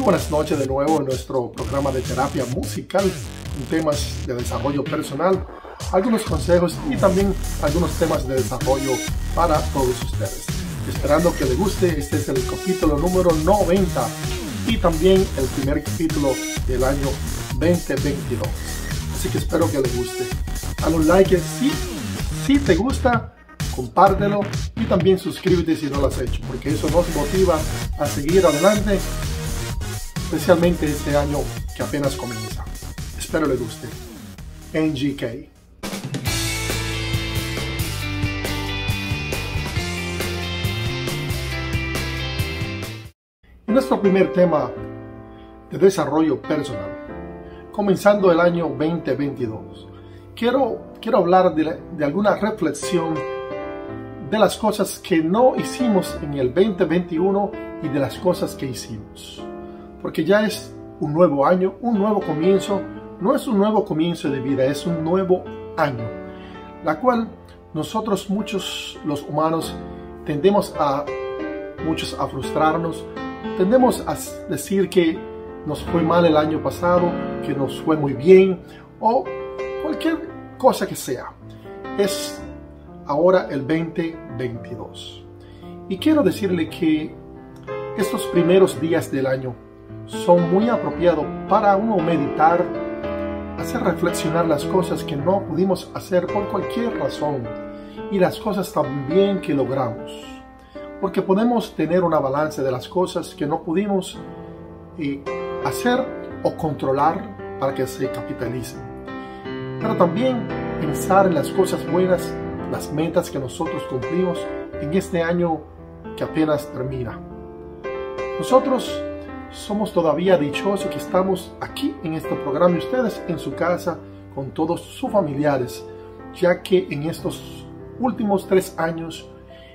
buenas noches de nuevo en nuestro programa de terapia musical con temas de desarrollo personal, algunos consejos y también algunos temas de desarrollo para todos ustedes. Esperando que les guste, este es el capítulo número 90 y también el primer capítulo del año 2022. Así que espero que les guste. Dale un like si te gusta, compártelo y también suscríbete si no lo has hecho, porque eso nos motiva a seguir adelante, especialmente este año que apenas comienza. Espero les guste. NGK. En nuestro primer tema de desarrollo personal, comenzando el año 2022, quiero hablar de alguna reflexión de las cosas que no hicimos en el 2021 y de las cosas que hicimos. Porque ya es un nuevo año, un nuevo comienzo. No es un nuevo comienzo de vida, es un nuevo año, la cual nosotros muchos, los humanos, tendemos a frustrarnos, tendemos a decir que nos fue mal el año pasado, que nos fue muy bien, o cualquier cosa que sea. Es ahora el 2022. Y quiero decirle que estos primeros días del año son muy apropiados para uno meditar, hacer reflexionar las cosas que no pudimos hacer por cualquier razón y las cosas también que logramos. Porque podemos tener una balanza de las cosas que no pudimos hacer o controlar para que se capitalicen. Pero también pensar en las cosas buenas, las metas que nosotros cumplimos en este año que apenas termina. Nosotros somos todavía dichosos que estamos aquí en este programa y ustedes en su casa con todos sus familiares, ya que en estos últimos 3 años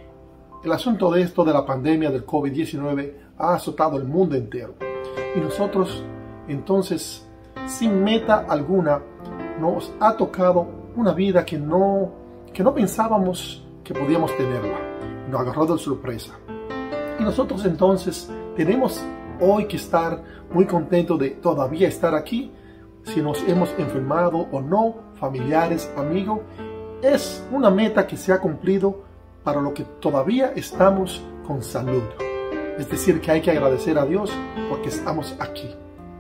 el asunto de esto de la pandemia del COVID-19 ha azotado el mundo entero. Y nosotros entonces, sin meta alguna, nos ha tocado una vida que no pensábamos que podíamos tenerla. Nos agarró de sorpresa. Y nosotros entonces tenemos hoy que estar muy contentos de todavía estar aquí. Si nos hemos enfermado o no, familiares, amigos, es una meta que se ha cumplido para lo que todavía estamos con salud. Es decir, que hay que agradecer a Dios porque estamos aquí.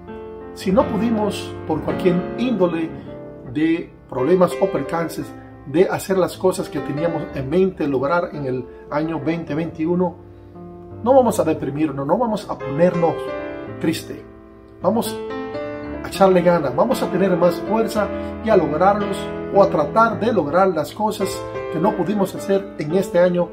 Si no pudimos, por cualquier índole de problemas o percances, de hacer las cosas que teníamos en mente lograr en el año 2021, no vamos a deprimirnos, no vamos a ponernos tristes. Vamos a echarle ganas, vamos a tener más fuerza y a lograrlos o a tratar de lograr las cosas que no pudimos hacer en este año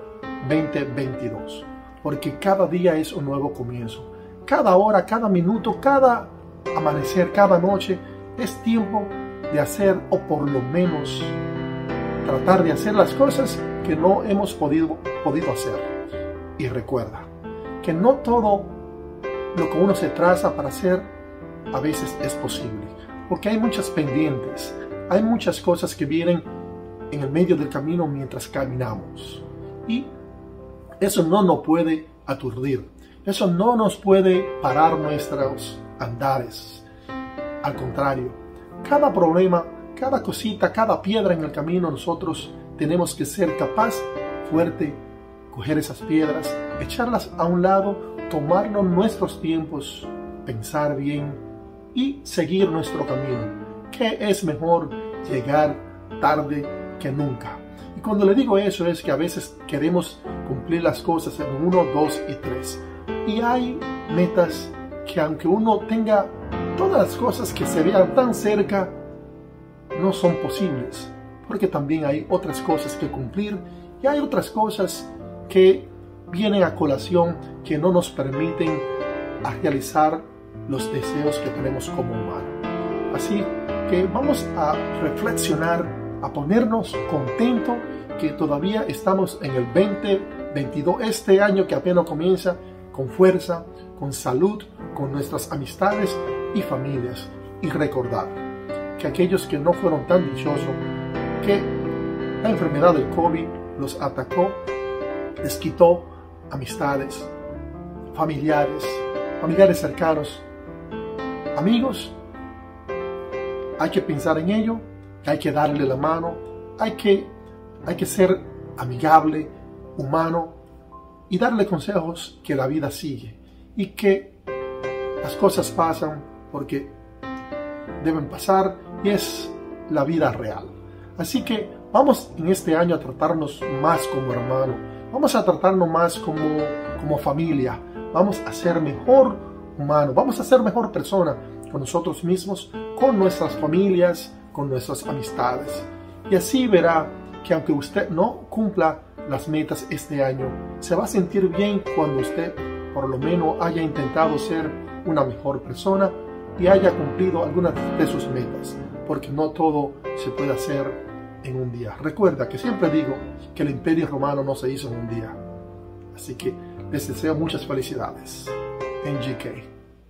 2022. Porque cada día es un nuevo comienzo. Cada hora, cada minuto, cada amanecer, cada noche es tiempo de hacer, o por lo menos tratar de hacer las cosas que no hemos podido hacer. Y recuerda que no todo lo que uno se traza para hacer a veces es posible, porque hay muchas pendientes, hay muchas cosas que vienen en el medio del camino mientras caminamos, y eso no nos puede aturdir, eso no nos puede parar nuestros andares. Al contrario, cada problema, cada cosita, cada piedra en el camino, nosotros tenemos que ser capaz, fuerte, coger esas piedras, echarlas a un lado, tomarnos nuestros tiempos, pensar bien y seguir nuestro camino. Que es mejor llegar tarde que nunca. Y cuando le digo eso es que a veces queremos cumplir las cosas en 1, 2 y 3. Y hay metas que aunque uno tenga todas las cosas que se vean tan cerca, no son posibles, porque también hay otras cosas que cumplir y hay otras cosas que vienen a colación que no nos permiten realizar los deseos que tenemos como humanos. Así que vamos a reflexionar, a ponernos contentos que todavía estamos en el 2022, este año que apenas comienza, con fuerza, con salud, con nuestras amistades y familias, y recordar que aquellos que no fueron tan dichosos, que la enfermedad del COVID los atacó, les quitó amistades, familiares cercanos, amigos, hay que pensar en ello, hay que darle la mano, hay que ser amigable, humano y darle consejos que la vida sigue y que las cosas pasan porque deben pasar y es la vida real. Así que vamos en este año a tratarnos más como hermano, vamos a tratarnos más como familia, vamos a ser mejor humano, vamos a ser mejor persona con nosotros mismos, con nuestras familias, con nuestras amistades. Y así verá que aunque usted no cumpla las metas este año, se va a sentir bien cuando usted por lo menos haya intentado ser una mejor persona y haya cumplido algunas de sus metas, porque no todo se puede hacer en un día. Recuerda que siempre digo que el Imperio Romano no se hizo en un día. Así que les deseo muchas felicidades. NGK.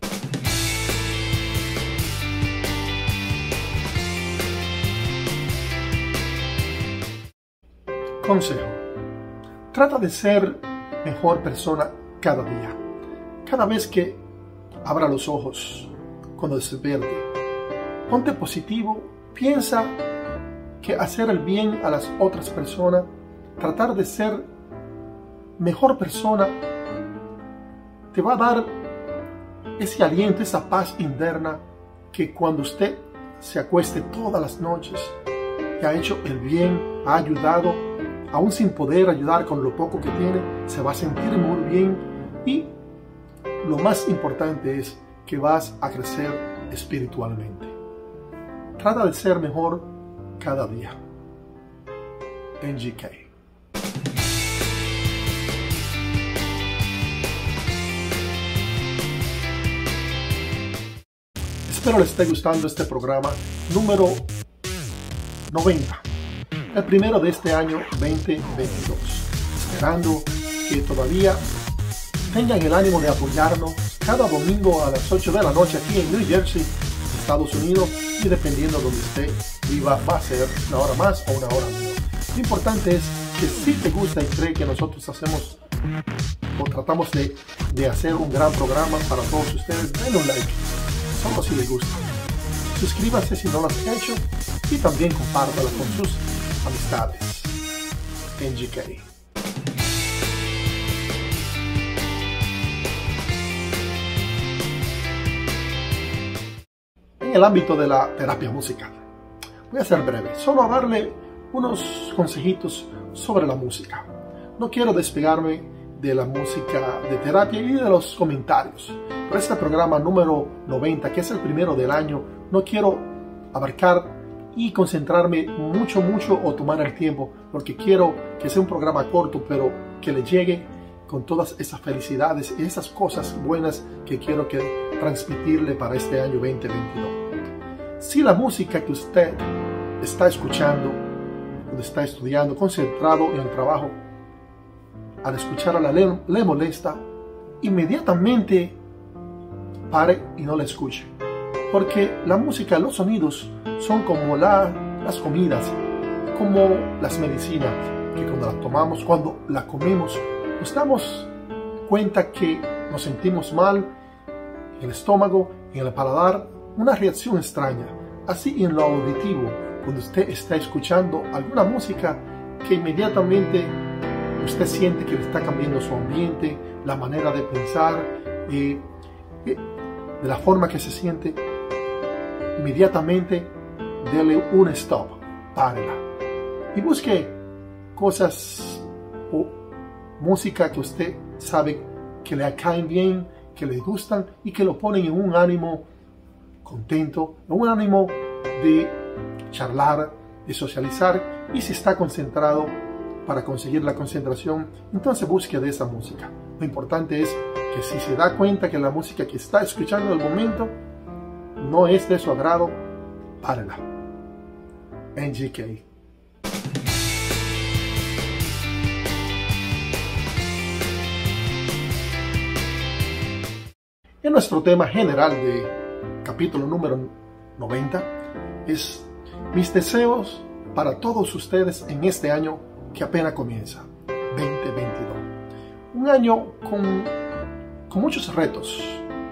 Consejo. Trata de ser mejor persona cada día. Cada vez que abra los ojos, cuando despierte, ponte positivo, piensa que hacer el bien a las otras personas, tratar de ser mejor persona, te va a dar ese aliento, esa paz interna que cuando usted se acueste todas las noches y ha hecho el bien, ha ayudado, aún sin poder ayudar con lo poco que tiene, se va a sentir muy bien y lo más importante es que vas a crecer espiritualmente. Trata de ser mejor cada día. NGK. Espero les esté gustando este programa número 90, el primero de este año 2022. Esperando que todavía tengan el ánimo de apoyarnos cada domingo a las 8 de la noche aquí en New Jersey, Estados Unidos, y dependiendo de donde usted viva, va a ser una hora más o una hora menos. Lo importante es que si te gusta y cree que nosotros hacemos o tratamos de hacer un gran programa para todos ustedes, denle un like, solo si les gusta. Suscríbase si no lo has hecho y también compártalo con sus amistades. NGK. En el ámbito de la terapia musical, voy a ser breve, solo a darle unos consejitos sobre la música. No quiero despegarme de la música de terapia y de los comentarios. Por este programa número 90, que es el primero del año, no quiero abarcar y concentrarme mucho o tomar el tiempo, porque quiero que sea un programa corto, pero que le llegue con todas esas felicidades y esas cosas buenas que quiero transmitirle para este año 2022. Si la música que usted está escuchando, cuando está estudiando, concentrado en el trabajo, al escucharla le molesta, inmediatamente pare y no la escuche. Porque la música, los sonidos son como las comidas, como las medicinas, que cuando las tomamos, cuando la comemos, nos damos cuenta que nos sentimos mal en el estómago, en el paladar, una reacción extraña. Así en lo auditivo, cuando usted está escuchando alguna música que inmediatamente usted siente que le está cambiando su ambiente, la manera de pensar, de la forma que se siente, inmediatamente dele un stop, párela y busque cosas o música que usted sabe que le caen bien, que le gustan y que lo ponen en un ánimo contento, en un ánimo de charlar, de socializar, y si está concentrado para conseguir la concentración, entonces busque de esa música. Lo importante es que si se da cuenta que la música que está escuchando en el momento no es de su agrado, párela. NGK. En nuestro tema general de capítulo número 90 es mis deseos para todos ustedes en este año que apenas comienza, 2022. Un año con muchos retos,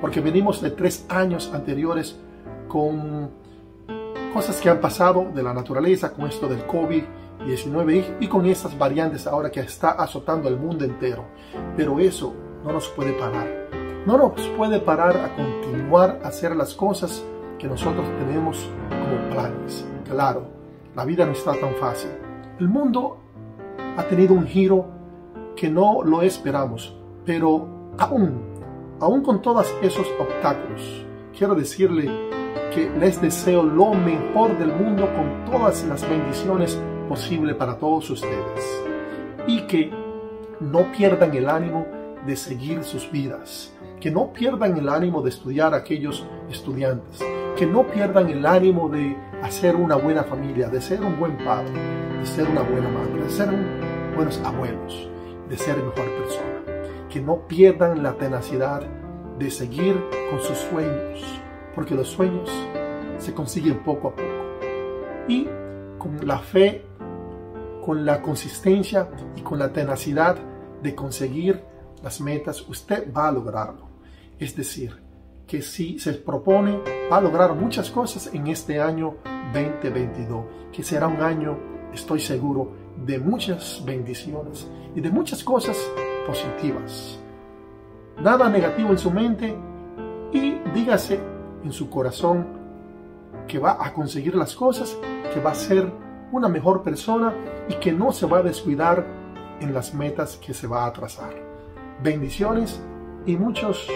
porque venimos de 3 años anteriores con cosas que han pasado de la naturaleza, con esto del COVID-19 y con estas variantes ahora que está azotando el mundo entero. Pero eso no nos puede parar. No nos puede parar a continuar a hacer las cosas que nosotros tenemos como planes. Claro, la vida no está tan fácil. El mundo ha tenido un giro que no lo esperamos, pero aún con todos esos obstáculos, quiero decirle que les deseo lo mejor del mundo con todas las bendiciones posibles para todos ustedes y que no pierdan el ánimo de seguir sus vidas, que no pierdan el ánimo de estudiar a aquellos estudiantes, que no pierdan el ánimo de hacer una buena familia, de ser un buen padre, de ser una buena madre, de ser buenos abuelos, de ser mejor persona, que no pierdan la tenacidad de seguir con sus sueños, porque los sueños se consiguen poco a poco. Y con la fe, con la consistencia y con la tenacidad de conseguir las metas, usted va a lograrlo. Es decir, que si se propone, va a lograr muchas cosas en este año 2022, que será un año, estoy seguro, de muchas bendiciones y de muchas cosas positivas. Nada negativo en su mente y dígase en su corazón que va a conseguir las cosas, que va a ser una mejor persona y que no se va a descuidar en las metas que se va a trazar. Bendiciones y muchas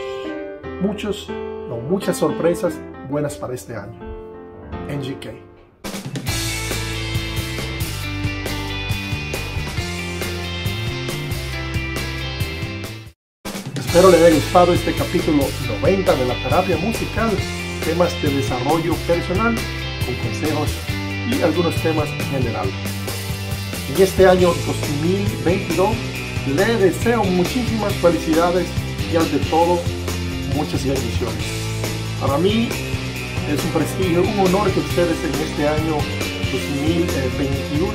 sorpresas buenas para este año. NGK. Espero le haya gustado este capítulo 90 de la terapia musical, temas de desarrollo personal con consejos y algunos temas en general. En este año 2022 le deseo muchísimas felicidades y ante todo muchas bendiciones. Para mí es un prestigio, un honor que ustedes en este año 2021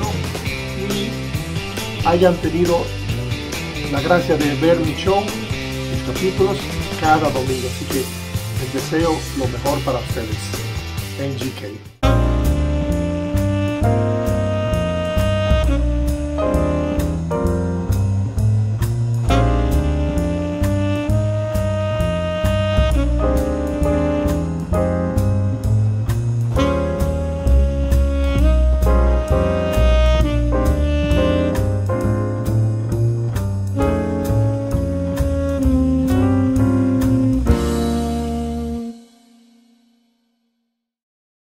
hayan tenido la gracia de ver mi show, mis capítulos cada domingo. Así que les deseo lo mejor para ustedes. NGK.